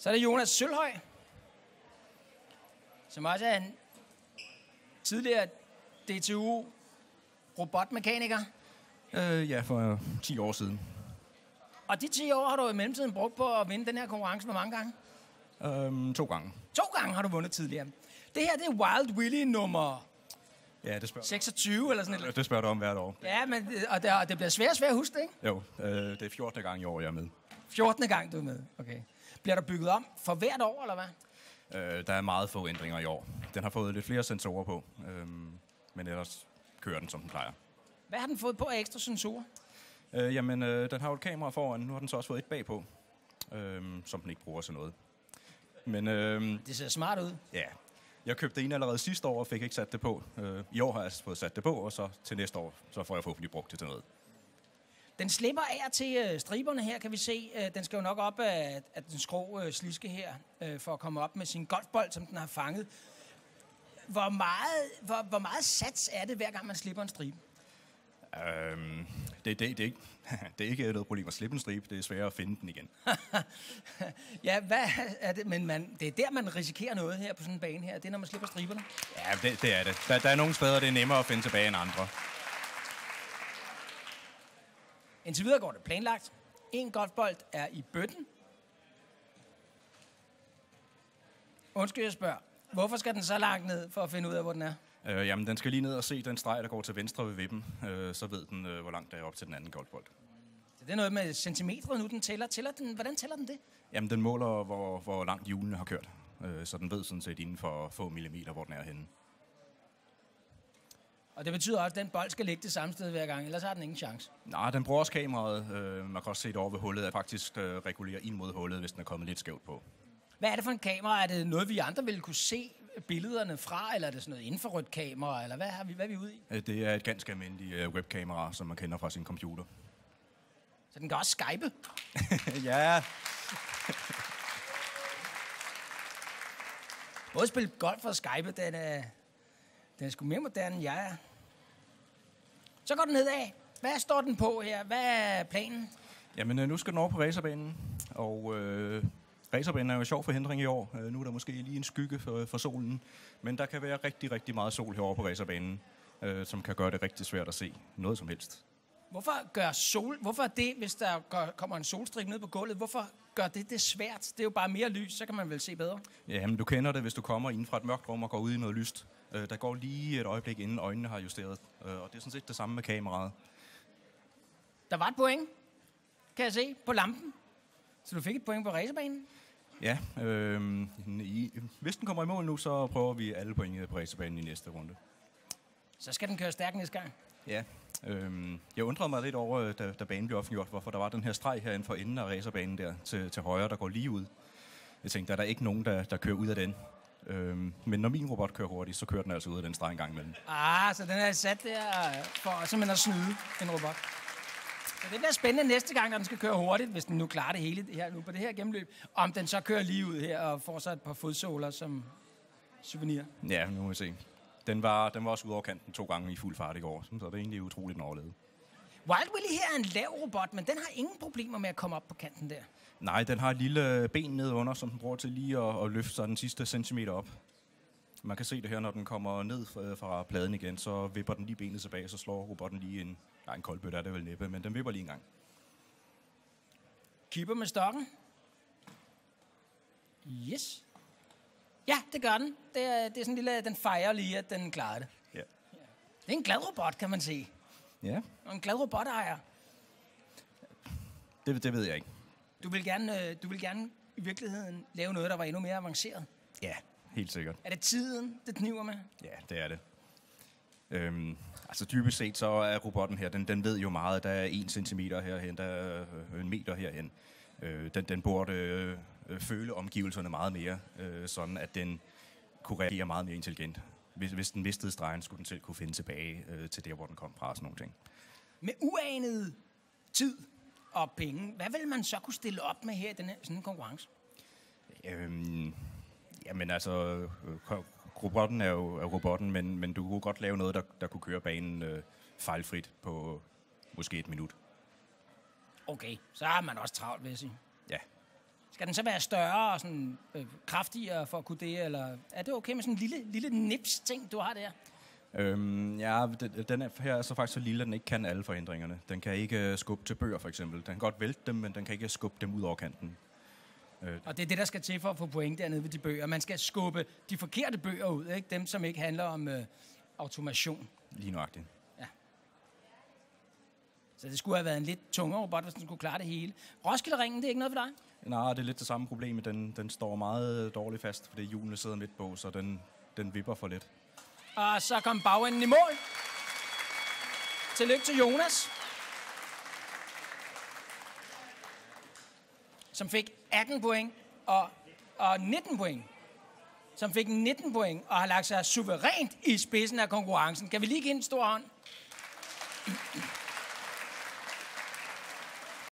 Så er det Jonas Sølhøj, som også er en tidligere DTU robotmekaniker. Ja, for 10 år siden. Og de 10 år har du i mellemtiden brugt på at vinde den her konkurrence hvor mange gange? 2 gange. 2 gange har du vundet tidligere. Det her, det er Wild Willy nummer Ja, det spørger 26 eller sådan noget. Det spørger du om hvert år. Ja, men det bliver svært og svært at huske det, ikke? Jo, det er 14. gang i år, jeg er med. 14. gang, du er med. Okay. Bliver der bygget om for hvert år, eller hvad? Der er meget få ændringer i år. Den har fået lidt flere sensorer på, men ellers kører den, som den plejer. Hvad har den fået på af ekstra sensorer? Den har jo et kamera foran. Nu har den så også fået et bagpå, som den ikke bruger til noget. Men, det ser smart ud. Ja. Jeg købte en allerede sidste år og fik ikke sat det på. I år har jeg fået sat det på, og så til næste år så får jeg forhåbentlig brugt det til noget. Den slipper af til striberne her, kan vi se. Den skal jo nok op af den skrå sliske her, for at komme op med sin golfbold, som den har fanget. Hvor meget sats er det, hver gang man slipper en stribe? Det er ikke noget problem at slippe en stribe. Det er sværere at finde den igen. Ja, hvad er det? Men det er der, man risikerer noget her på sådan en bane her. Det er, når man slipper striberne. Ja, det er det. Der er nogle steder, det er nemmere at finde tilbage end andre. Indtil videre går det planlagt. En golfbold er i bøtten. Undskyld, jeg spørger. Hvorfor skal den så langt ned, for at finde ud af, hvor den er? Jamen, den skal lige ned og se den streg, der går til venstre ved vippen. Så ved den, hvor langt der er op til den anden golfbold. Så det er noget med centimeter nu, den tæller. Hvordan tæller den det? Jamen, den måler, hvor langt hjulene har kørt. Så den ved sådan set inden for få millimeter, hvor den er henne. Og det betyder også, at den bold skal ligge det samme sted hver gang, ellers har den ingen chance. Nej, den bruger også kameraet. Man kan også se det over ved hullet, at faktisk regulerer ind mod hullet, hvis den er kommet lidt skævt på. Hvad er det for en kamera? Er det noget, vi andre ville kunne se billederne fra, eller er det sådan noget infrarødt kamera, eller hvad er vi ude i? Det er et ganske almindeligt webkamera, som man kender fra sin computer. Så den kan også skype? Ja. Både spille golf og skype, den er sgu mere moderne, end jeg er. Så går den nedad. Hvad står den på her? Hvad er planen? Jamen, nu skal den over på racerbanen, og racerbanen er jo sjov forhindring i år. Nu er der måske lige en skygge for solen, men der kan være rigtig, rigtig meget sol herovre på racerbanen, som kan gøre det rigtig svært at se noget som helst. Hvorfor er det, hvis der kommer en solstrik ned på gulvet, hvorfor gør det svært? Det er jo bare mere lys, så kan man vel se bedre. Jamen, du kender det, hvis du kommer ind fra et mørkt rum og går ud i noget lyst. Der går lige et øjeblik, inden øjnene har justeret, og det er sådan set det samme med kameraet. Der var et point, kan jeg se, på lampen. Så du fik et point på racerbanen? Ja, hvis den kommer i mål nu, så prøver vi alle point på racerbanen i næste runde. Så skal den køre stærkt næste gang? Ja, jeg undrede mig lidt over, da banen blev offentliggjort, hvorfor der var den her streg herinde for enden af racerbanen der til højre, der går lige ud. Jeg tænkte, der er ikke nogen, der kører ud af den. Men når min robot kører hurtigt, så kører den altså ud af den streg en gang imellem. Så den er sat der for simpelthen at snyde en robot. Så det bliver spændende næste gang, når den skal køre hurtigt, hvis den nu klarer det hele her nu på det her gennemløb, om den så kører lige ud her og får sig et par fodsåler som souvenir. Ja, nu må vi se. Den var også ude over kanten 2 gange i fuld fart i går, så det er egentlig utroligt, den overlevede. Wild Willy her er en lav robot, men den har ingen problemer med at komme op på kanten der. Nej, den har et lille ben nedunder, som den bruger til lige at løfte sig den sidste centimeter op. Man kan se det her, når den kommer ned fra pladen igen, så vipper den lige benet tilbage, så slår robotten lige en koldbøtte, er det vel næppe, men den vipper lige en gang. Kipper med stokken. Yes. Ja, det gør den. Det er sådan en lille, den fejrer lige, at den klarer det. Ja. Det er en glad robot, kan man sige. Ja. Og en glad robotejer. Det ved jeg ikke. Du vil gerne i virkeligheden lave noget, der var endnu mere avanceret. Ja, helt sikkert. Er det tiden, det kniver med? Ja, det er det. Altså dybest set så er robotten her, den ved jo meget. Der er 1 centimeter herhen, der er 1 meter herhen. Den burde føle omgivelserne meget mere, sådan at den kunne reagere meget mere intelligent. Hvis den mistede stregen, skulle den selv kunne finde tilbage til der, hvor den kom fra og sådan nogle ting. Med uanet tid og penge, hvad vil man så kunne stille op med her i sådan en konkurrence? Jamen altså, robotten er jo robotten, men du kunne godt lave noget, der kunne køre banen fejlfrit på måske 1 minut. Okay, så har man også travlt, vil jeg sige. Ja. Skal den så være større og sådan, kraftigere for at kunne det, eller er det okay med sådan en lille nips-ting, du har der? Den her er så faktisk så lille, at den ikke kan alle forhindringerne. Den kan ikke skubbe til bøger, for eksempel. Den kan godt vælte dem, men den kan ikke skubbe dem ud over kanten. Og det er det, der skal til for at få point dernede ved de bøger. Man skal skubbe de forkerte bøger ud, ikke? Dem, som ikke handler om automation. Lige nøjagtigt. Ja. Så det skulle have været en lidt tungere robot, hvis den skulle klare det hele. Roskilde-ringen, det er ikke noget for dig? Nej, det er lidt det samme problem. Den står meget dårligt fast, fordi hjulene sidder midt på, så den vipper for lidt. Og så kom bagenden i mål. Tillykke til Jonas, som fik 18 point og 19 point. Som fik 19 point og har lagt sig suverænt i spidsen af konkurrencen. Kan vi lige give en stor hånd?